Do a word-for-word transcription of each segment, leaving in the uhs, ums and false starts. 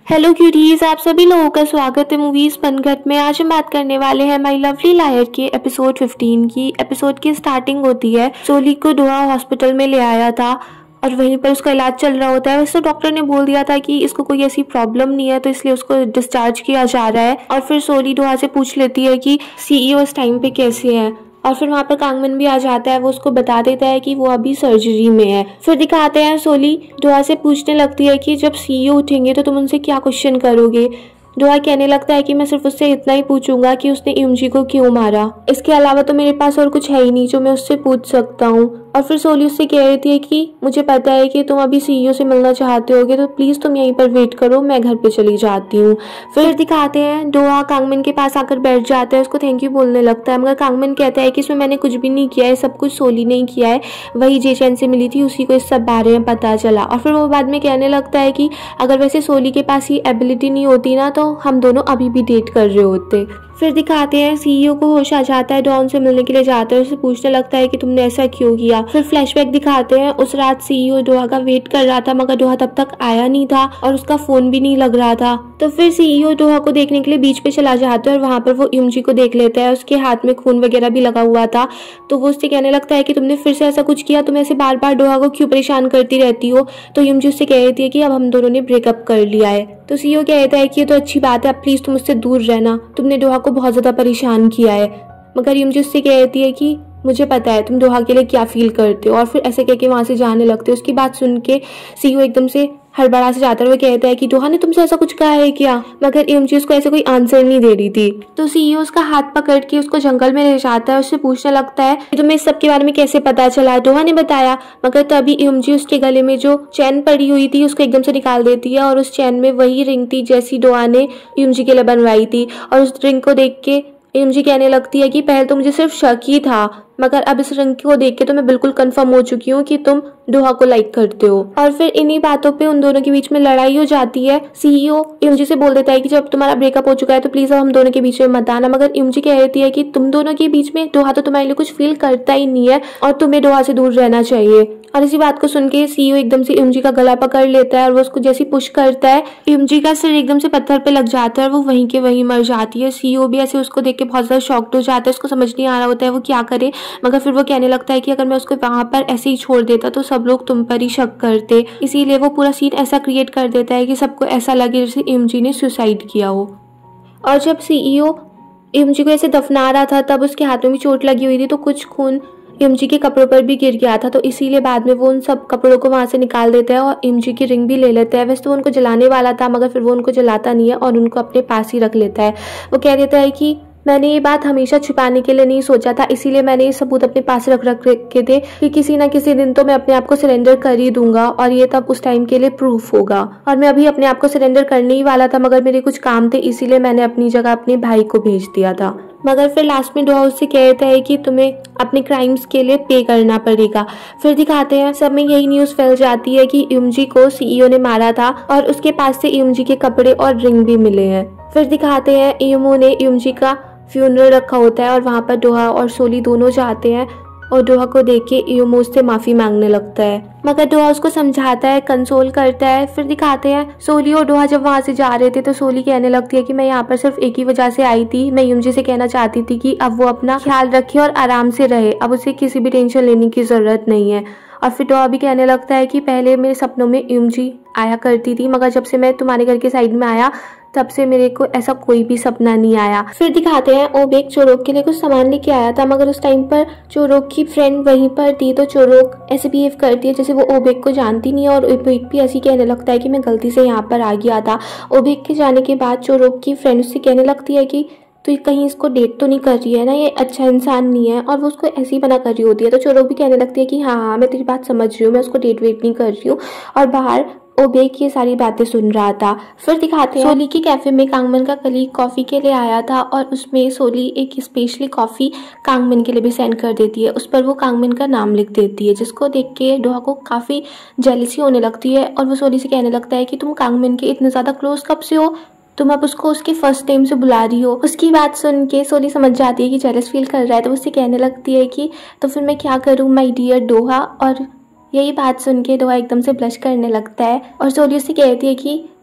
Hello cuties, आप सभी लोगों का स्वागत है मूवीज पनघट में। आज हम बात करने वाले हैं माय लवली लायर के एपिसोड फिफ्टीन की। एपिसोड की स्टार्टिंग होती है, सोली को दोहा हॉस्पिटल में ले आया था और वहीं पर उसका इलाज चल रहा होता है। वैसे डॉक्टर ने बोल दिया था कि इसको कोई ऐसी प्रॉब्लम नहीं है, तो इसलिए उसको डिस्चार्ज किया जा रहा है। और फिर सोली दोहा से पूछ लेती है कि सीईओ इस टाइम पे कैसे है, और फिर वहाँ पर कांगमन भी आ जाता है। वो उसको बता देता है कि वो अभी सर्जरी में है। फिर दिखाते हैं सोली दोहा से पूछने लगती है कि जब सीईओ उठेंगे तो तुम उनसे क्या क्वेश्चन करोगे। दोहा कहने लगता है कि मैं सिर्फ उससे इतना ही पूछूंगा कि उसने इमजी को क्यों मारा, इसके अलावा तो मेरे पास और कुछ है ही नहीं जो मैं उससे पूछ सकता हूँ। और फिर सोली उससे कह रही थी कि मुझे पता है कि तुम अभी सीईओ से मिलना चाहते होगे, तो प्लीज तुम यहीं पर वेट करो, मैं घर पे चली जाती हूँ। फिर दिखाते हैं दोहा कांगमन के पास आकर बैठ जाता है, उसको थैंक यू बोलने लगता है, मगर कांगमन कहता है कि इसमें मैंने कुछ भी नहीं किया है, सब कुछ सोली ने ही किया है, वही जेचैन से मिली थी, उसी को इस सब बारे में पता चला। और फिर वो बाद में कहने लगता है कि अगर वैसे सोली के पास ये एबिलिटी नहीं होती ना, तो हम दोनों अभी भी डेट कर रहे होते। फिर दिखाते हैं सीईओ को होश आ जाता है, डॉन से मिलने के लिए जाता है, उससे पूछने लगता है कि तुमने ऐसा क्यों किया। फिर फ्लैशबैक दिखाते हैं, उस रात सीईओ दोहा का वेट कर रहा था, मगर दोहा तब तक आया नहीं था और उसका फोन भी नहीं लग रहा था। तो फिर सीईओ दोहा को देखने के लिए बीच पे चला जाता है और वहां पर वो इमजी को देख लेता है। उसके हाथ में खून वगैरह भी लगा हुआ था, तो वो उससे कहने लगता है कि तुमने फिर से ऐसा कुछ किया, तुम ऐसे बार बार दोहा को क्यों परेशान करती रहती हो। तो इमजी उससे कह रही थी कि अब हम दोनों ने ब्रेकअप कर लिया है। तो सीईओ कहता है कि ये तो अच्छी बात है, अब प्लीज तुम उससे दूर रहना, तुमने दोहा को बहुत ज्यादा परेशान किया है। मगर इमजी उससे कहती है कि मुझे पता है तुम दोहा के लिए क्या फील करते हो, और फिर ऐसे कह के वहां से जाने लगते हो। उसकी बात सुन के सीईओ एकदम से हड़बड़ा से जाता है। वो कहता है कि दोहा ने तुमसे ऐसा कुछ कहा है क्या, मगर इमजी उसको ऐसे कोई आंसर नहीं दे रही थी। तो सीईओ उसका हाथ पकड़ के उसको जंगल में ले जाता है, उससे पूछने लगता है कि तुम्हें इस सब के बारे में कैसे पता चला। दोहा ने बताया, मगर तभी इमजी उसके गले में जो चैन पड़ी हुई थी उसको एकदम से निकाल देती है, और उस चैन में वही रिंग थी जैसी दोहा ने इमजी के लिए बनवाई थी। और उस रिंग को देख के इमजी कहने लगती है कि पहले तो मुझे सिर्फ शक ही था, मगर अब इस रंग को देख के तो मैं बिल्कुल कंफर्म हो चुकी हूँ कि तुम दोहा को लाइक करते हो। और फिर इन्हीं बातों पे उन दोनों के बीच में लड़ाई हो जाती है। सीईओ इमजी से बोल देता है कि जब तुम्हारा ब्रेकअप हो चुका है तो प्लीज अब हम दोनों के बीच में मत आना, मगर इमजी कह देती है कि तुम दोनों के बीच में दोहा तो तुम्हारे लिए कुछ फील करता ही नहीं है और तुम्हें दोहा से दूर रहना चाहिए। और इसी बात को सुन के सीईओ एकदम से इमजी का गला पकड़ लेता है और वो उसको जैसे पुश करता है, इमजी का सिर एकदम से पत्थर पे लग जाता है और वो वहीं के वहीं मर जाती है। सीईओ भी ऐसे उसको देख के बहुत ज्यादा शॉक्ड हो जाता है, उसको समझ नहीं आ रहा होता है वो क्या करे। मगर फिर वो कहने लगता है कि अगर मैं उसको वहां पर ऐसे ही छोड़ देता तो सब लोग तुम पर ही शक करते, इसीलिए वो पूरा सीन ऐसा क्रिएट कर देता है कि सबको ऐसा लगे जैसे इमजी ने सुसाइड किया हो। और जब सीईओ इमजी को ऐसे दफना रहा था तब उसके हाथ में भी चोट लगी हुई थी, तो कुछ खून इमजी के कपड़ों पर भी गिर गया था, तो इसीलिए बाद में वो उन सब कपड़ों को वहां से निकाल देता है और इमजी की रिंग भी ले लेता है। वैसे तो उनको जलाने वाला था, मगर फिर वो उनको जलाता नहीं है और उनको अपने पास ही रख लेता है। वो कह देता है कि मैंने ये बात हमेशा छिपाने के लिए नहीं सोचा था, इसीलिए मैंने ये सबूत अपने पास रख रख के थे कि किसी ना किसी दिन तो मैं अपने आप को सरेंडर कर ही दूंगा, और ये तब उस टाइम के लिए प्रूफ होगा। और मैं अभी अपने आप को सरेंडर करने ही वाला था, मगर मेरे कुछ काम थे, इसीलिए मैंने अपनी जगह अपने भाई को भेज दिया था। मगर फिर लास्ट में दोहा उससे कहता है कि तुम्हें अपने क्राइम्स के लिए पे करना पड़ेगा। फिर दिखाते हैं सब में यही न्यूज फैल जाती है कि इमजी को सीईओ ने मारा था और उसके पास से इमजी के कपड़े और रिंग भी मिले हैं। फिर दिखाते हैं इमो ने इमजी का फ्यूनरल रखा होता है और वहां पर दोहा और सोली दोनों जाते हैं, और दोहा को देख के इयोमो से माफी मांगने लगता है, मगर दोहा उसको समझाता है, कंसोल करता है। फिर दिखाते हैं सोली और दोहा जब वहां से जा रहे थे तो सोली कहने लगती है कि मैं यहाँ पर सिर्फ एक ही वजह से आई थी, मैं इमजी से कहना चाहती थी कि अब वो अपना ख्याल रखे और आराम से रहे, अब उसे किसी भी टेंशन लेने की जरूरत नहीं है। और फिर दोहा भी कहने लगता है कि पहले मेरे सपनों में इमजी आया करती थी, मगर जब से मैं तुम्हारे घर के साइड में आया तब से मेरे को ऐसा कोई भी सपना नहीं आया। फिर दिखाते हैं ओबेक चोरोक के लिए कुछ सामान लेके आया था, मगर उस टाइम पर चोरोक की फ्रेंड वहीं पर थी, तो चोरोक ऐसे बिहेव करती है जैसे वो ओबेक को जानती नहीं है, और ओबेक भी ऐसी कहने लगता है कि मैं गलती से यहाँ पर आ गया था। ओबेक के जाने के बाद चोरोक की फ्रेंड से कहने लगती है कि तो कहीं इसको डेट तो नहीं कर रही है ना, ये अच्छा इंसान नहीं है, और वो उसको ऐसे ही बना कर रही होती है। तो चोरोक भी कहने लगती है कि हाँ हाँ मैं तेरी बात समझ रही हूँ, मैं उसको डेट वेट नहीं कर रही हूँ, और बाहर ओबेक ये सारी बातें सुन रहा था। फिर दिखाते हैं सोली के कैफे में कांगमन का कलीग कॉफी के लिए आया था, और उसमें सोली एक स्पेशली कॉफी कांगमन के लिए भी सेंड कर देती है। उस पर वो कांगमन का नाम लिख देती है, जिसको देख के दोहा को काफी जेलसी होने लगती है, और वो सोली से कहने लगता है कि तुम कांगमन के इतने ज्यादा क्लोज कब से हो, तुम अब उसको उसके फर्स्ट नेम से बुला रही हो। उसकी बात सुन के सोली समझ जाती है कि जेलस फील कर रहा है, तो उससे कहने लगती है कि तो फिर मैं क्या करूँ माय डियर दोहा। और यही बात सुन के दोहा एकदम से ब्लश करने लगता है, और सोली उससे कहती है कि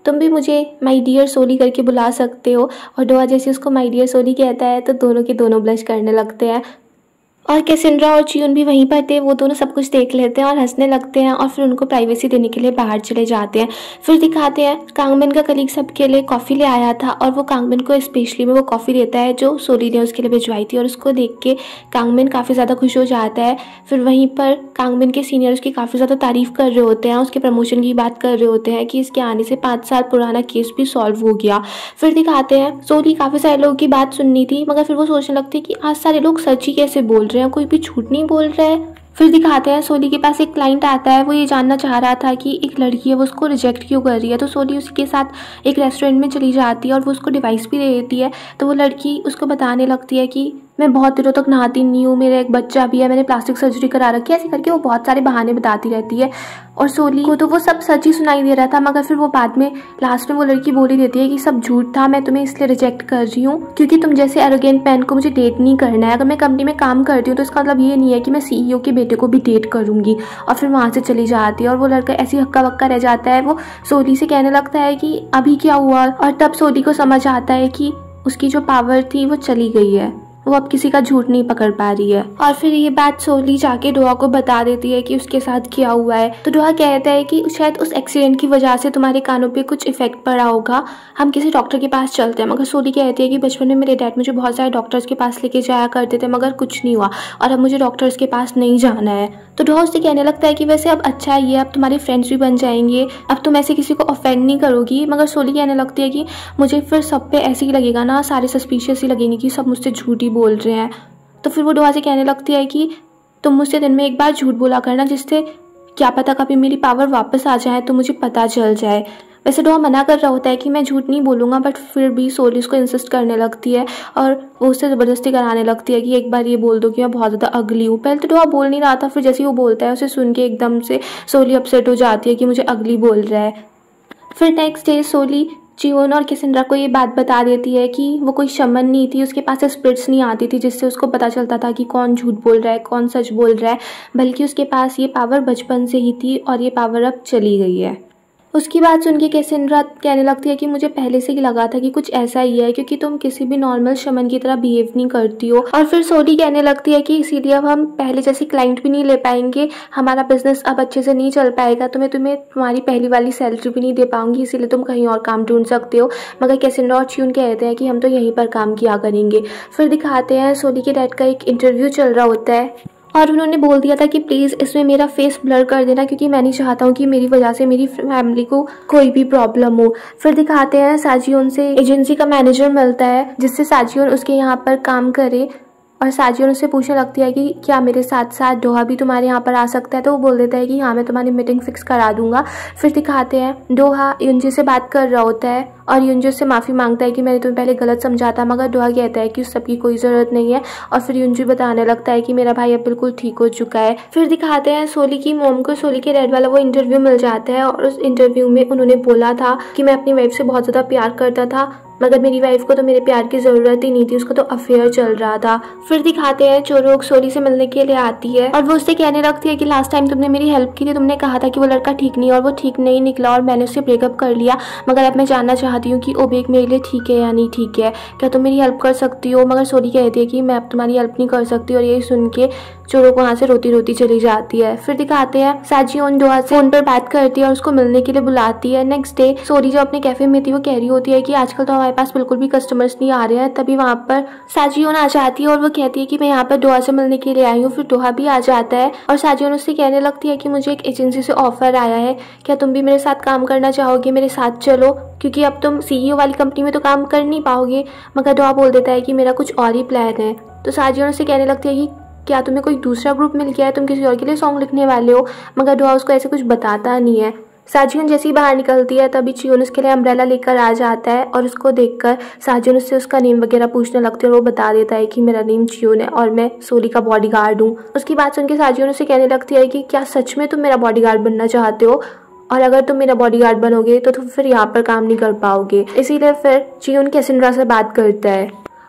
तुम भी मुझे माय डियर सोली करके बुला सकते हो। और डोहा जैसे उसको माय डियर सोली कहता है तो दोनों के दोनों ब्लश करने लगते हैं। और कैसेंड्रा और चियोन भी वहीं पर थे, वो दोनों सब कुछ देख लेते हैं और हंसने लगते हैं और फिर उनको प्राइवेसी देने के लिए बाहर चले जाते हैं। फिर दिखाते हैं कांगमिन का कलीग सबके लिए कॉफ़ी ले आया था और वो कांगमिन को स्पेशली में वो कॉफ़ी देता है जो सोली ने उसके लिए भिजवाई थी और उसको देख के कांगमिन काफ़ी ज़्यादा खुश हो जाता है। फिर वहीं पर कांगमिन के सीनियर उसकी काफ़ी ज़्यादा तारीफ़ कर रहे होते हैं, उसके प्रमोशन की बात कर रहे होते हैं कि इसके आने से पाँच साल पुराना केस भी सॉल्व हो गया। फिर दिखाते हैं सोली काफ़ी सारे लोगों की बात सुननी थी, मगर फिर वो सोचने लगती है कि आज सारे लोग सच ही कैसे बोल रहे हैं, कोई भी झूठ नहीं बोल रहा है। फिर दिखाते हैं सोली के पास एक क्लाइंट आता है, वो ये जानना चाह रहा था कि एक लड़की है वो उसको रिजेक्ट क्यों कर रही है। तो सोली उसके साथ एक रेस्टोरेंट में चली जाती है और वो उसको डिवाइस भी दे देती है। तो वो लड़की उसको बताने लगती है कि मैं बहुत दिनों तक नहाती नहीं हूँ, मेरा एक बच्चा भी है, मैंने प्लास्टिक सर्जरी करा रखी है, ऐसे करके वो बहुत सारे बहाने बताती रहती है। और सोली को तो वो सब सच ही सुनाई दे रहा था, मगर फिर वो बाद में लास्ट में वो लड़की बोल ही देती है कि सब झूठ था, मैं तुम्हें इसलिए रिजेक्ट कर रही हूँ क्योंकि तुम जैसे एरोगेंट मैन को मुझे डेट नहीं करना है। अगर मैं कंपनी में काम करती हूँ तो इसका मतलब ये नहीं है कि मैं सीईओ के बेटे को भी डेट करूँगी। और फिर वहाँ से चली जाती है और वो लड़का ऐसी हक्का बक्का रह जाता है। वो सोली से कहने लगता है कि अभी क्या हुआ, और तब सोली को समझ आता है कि उसकी जो पावर थी वो चली गई है, वो अब किसी का झूठ नहीं पकड़ पा रही है। और फिर ये बात सोली जाके डोहा को बता देती है कि उसके साथ क्या हुआ है। तो डोहा कहता है कि शायद उस एक्सीडेंट की वजह से तुम्हारे कानों पे कुछ इफेक्ट पड़ा होगा, हम किसी डॉक्टर के पास चलते हैं। मगर सोली कहती है कि बचपन में मेरे डैड मुझे बहुत सारे डॉक्टर्स के पास लेके जाया करते थे, मगर कुछ नहीं हुआ और अब मुझे डॉक्टर्स के पास नहीं जाना है। तो डोहा उससे कहने लगता है कि वैसे अब अच्छा है, ये अब तुम्हारे फ्रेंड्स भी बन जाएंगे, अब तुम ऐसे किसी को ऑफेंड नहीं करोगी। मगर सोली कहने लगती है कि मुझे फिर सब पे ऐसे ही लगेगा ना, सारे सस्पिशियस ही लगेंगे कि सब मुझसे झूठ ही बोल रहे हैं। तो फिर वो डोहा से कहने लगती है कि तुम मुझसे दिन में एक बार झूठ बोला करना, जिससे क्या पता कभी मेरी पावर वापस आ जाए तो मुझे पता चल जाए। वैसे डोहा मना कर रहा होता है कि मैं झूठ नहीं बोलूँगा, बट फिर भी सोली उसको इंसिस्ट करने लगती है और वो उससे ज़बरदस्ती कराने लगती है कि एक बार ये बोल दो कि मैं बहुत ज़्यादा अगली हूँ। पहले तो डोहा बोल नहीं रहा था, फिर जैसे ही वो बोलता है उसे सुन के एकदम से सोली अपसेट हो जाती है कि मुझे अगली बोल रहा है। फिर नेक्स्ट डे सोली चियोन और कैसेंड्रा को ये बात बता देती है कि वो कोई शमन नहीं थी, उसके पास स्पिरिट्स नहीं आती थी जिससे उसको पता चलता था कि कौन झूठ बोल रहा है कौन सच बोल रहा है, बल्कि उसके पास ये पावर बचपन से ही थी और ये पावर अब चली गई है। उसकी बात सुन के कैसेंड्रा कहने लगती है कि मुझे पहले से ही लगा था कि कुछ ऐसा ही है, क्योंकि तुम किसी भी नॉर्मल शमन की तरह बिहेव नहीं करती हो। और फिर सोली कहने लगती है कि इसीलिए अब हम पहले जैसे क्लाइंट भी नहीं ले पाएंगे, हमारा बिजनेस अब अच्छे से नहीं चल पाएगा, तो मैं तुम्हें तुम्हारी पहली वाली सैलरी भी नहीं दे पाऊंगी, इसीलिए तुम कहीं और काम ढूंढ सकते हो। मगर कैसेंड्रा और चियोन कहते हैं कि हम तो यहीं पर काम किया करेंगे। फिर दिखाते हैं सोली के डैड का एक इंटरव्यू चल रहा होता है और उन्होंने बोल दिया था कि प्लीज़ इसमें मेरा फेस ब्लर कर देना, क्योंकि मैं नहीं चाहता हूँ कि मेरी वजह से मेरी फैमिली को कोई भी प्रॉब्लम हो। फिर दिखाते हैं साजियोन से एजेंसी का मैनेजर मिलता है जिससे साजियोन उसके यहाँ पर काम करे, और साजियोन उससे पूछने लगती है कि क्या मेरे साथ साथ डोहा भी तुम्हारे यहाँ पर आ सकता है। तो वो बोल देता है कि हाँ मैं तुम्हारी मीटिंग फिक्स करा दूंगा। फिर दिखाते हैं डोहा युंजी से बात कर रहा होता है और युंजी उससे माफ़ी मांगता है कि मैंने तुम्हें पहले गलत समझा था, मगर डोहा कहता है कि उस सब की कोई ज़रूरत नहीं है। और फिर युंजी बताने लगता है कि मेरा भाई अब बिल्कुल ठीक हो चुका है। फिर दिखाते हैं सोली की मोम को सोली के डैड वाला वो इंटरव्यू मिल जाता है और उस इंटरव्यू में उन्होंने बोला था कि मैं अपनी वाइफ से बहुत ज़्यादा प्यार करता था, मगर मेरी वाइफ को तो मेरे प्यार की ज़रूरत ही नहीं थी, उसको तो अफेयर चल रहा था। फिर दिखाते हैं चोरोक सोली से मिलने के लिए आती है और वो उससे कहने लगती है कि लास्ट टाइम तुमने मेरी हेल्प की थी, तुमने कहा था कि वो लड़का ठीक नहीं और वो ठीक नहीं निकला और मैंने उससे ब्रेकअप कर लिया, मगर अब मैं जानना चाहती हूँ कि ओबेक मेरे लिए ठीक है या नहीं ठीक है, क्या तुम मेरी हेल्प कर सकती हो। मगर सोली कहती है कि मैं अब तुम्हारी हेल्प नहीं कर सकती और यही सुन के चोरोक वहाँ से रोती रोती चली जाती है। फिर दिखाते हैं साजियोन डोहा से फोन पर बात करती है और उसको मिलने के लिए बुलाती है। नेक्स्ट डे सोली जो अपने कैफे में थी वो कह रही होती है कि आजकल तो हमारे पास बिल्कुल भी कस्टमर्स नहीं आ रहे हैं। तभी वहाँ पर साजियोन आ जाती है और वो कहती है कि मैं यहाँ पर डोहा से मिलने के लिए आई हूँ। फिर डोहा भी आ जाता है और साजियोन उससे कहने लगती है कि मुझे एक एजेंसी से ऑफर आया है, क्या तुम भी मेरे साथ काम करना चाहोगे, मेरे साथ चलो, क्योंकि अब तुम सीईओ वाली कंपनी में तो काम कर नहीं पाओगे। मगर डोहा बोल देता है कि मेरा कुछ और ही प्लान है। तो साजियोन उससे कहने लगती है कि क्या तुम्हें कोई दूसरा ग्रुप मिल गया है, तुम किसी और के लिए सॉन्ग लिखने वाले हो। मगर डोहा उसको ऐसे कुछ बताता नहीं है। साजियोन जैसे ही बाहर निकलती है तभी चियोन उसके लिए अम्ब्रेला लेकर आ जाता है और उसको देखकर साजियोन उससे उसका नेम वगैरह पूछने लगती है और वो बता देता है कि मेरा नेम चियोन है और मैं सोली का बॉडीगार्ड हूँ। उसकी बात सुन के साजियोन उससे कहने लगती है कि क्या सच में तुम मेरा बॉडीगार्ड बनना चाहते हो, और अगर तुम मेरा बॉडीगार्ड बनोगे तो तुम फिर यहाँ पर काम नहीं कर पाओगे। इसीलिए फिर चियोन कैसेंड्रा से बात करता है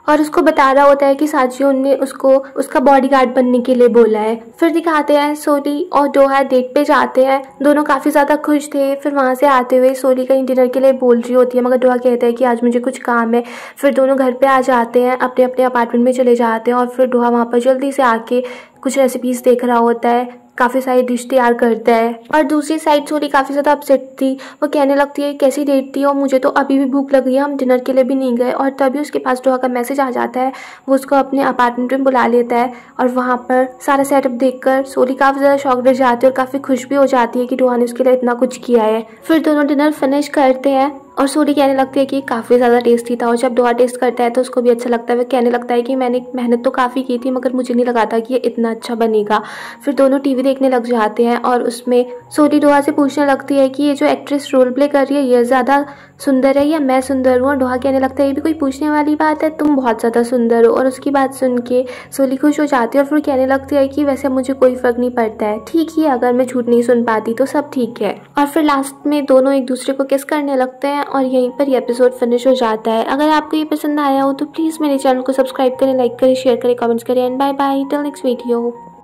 और उसको बता रहा होता है कि साजियोन ने उसको उसका बॉडीगार्ड बनने के लिए बोला है। फिर दिखाते हैं सोली और डोहा डेट पे जाते हैं, दोनों काफी ज्यादा खुश थे। फिर वहां से आते हुए सोली कहीं डिनर के लिए बोल रही होती है, मगर डोहा कहता है कि आज मुझे कुछ काम है। फिर दोनों घर पे आ जाते हैं, अपने अपने अपार्टमेंट में चले जाते हैं और फिर डोहा वहाँ पर जल्दी से आके कुछ रेसिपीज देख रहा होता है, काफ़ी सारी डिश तैयार करता है। और दूसरी साइड सोली काफ़ी ज़्यादा अपसेट थी, वो कहने लगती है कैसी डेट थी और मुझे तो अभी भी भूख लग रही है, हम डिनर के लिए भी नहीं गए। और तभी उसके पास डोहा का मैसेज आ जाता है, वो उसको अपने अपार्टमेंट में बुला लेता है और वहाँ पर सारा सेटअप देखकर सोली काफ़ी ज़्यादा शॉक रह जाती है और काफ़ी खुश भी हो जाती है कि डोहा ने उसके लिए इतना कुछ किया है। फिर दोनों डिनर फिनिश करते हैं और सोली कहने लगती है कि काफ़ी ज़्यादा टेस्टी था। और जब डोहा टेस्ट करता है तो उसको भी अच्छा लगता है, वह कहने लगता है कि मैंने मेहनत तो काफ़ी की थी मगर मुझे नहीं लगा था कि ये इतना अच्छा बनेगा। फिर दोनों टीवी देखने लग जाते हैं और उसमें सोली डोहा से पूछने लगती है कि ये जो एक्ट्रेस रोल प्ले कर रही है ये ज़्यादा सुंदर है या मैं सुंदर हूँ। और डोहा कहने लगता है ये भी कोई पूछने वाली बात है, तुम बहुत ज़्यादा सुंदर हो। और उसकी बात सुन के सोली खुश हो जाती है और फिर कहने लगती है कि वैसे मुझे कोई फ़र्क नहीं पड़ता है, ठीक ही अगर मैं झूठ नहीं सुन पाती तो सब ठीक है। और फिर लास्ट में दोनों एक दूसरे को किस करने लगते हैं और यहीं पर ये एपिसोड फिनिश हो जाता है। अगर आपको ये पसंद आया हो तो प्लीज़ मेरे चैनल को सब्सक्राइब करें, लाइक करें, शेयर करें, कमेंट्स करें and bye bye till next video.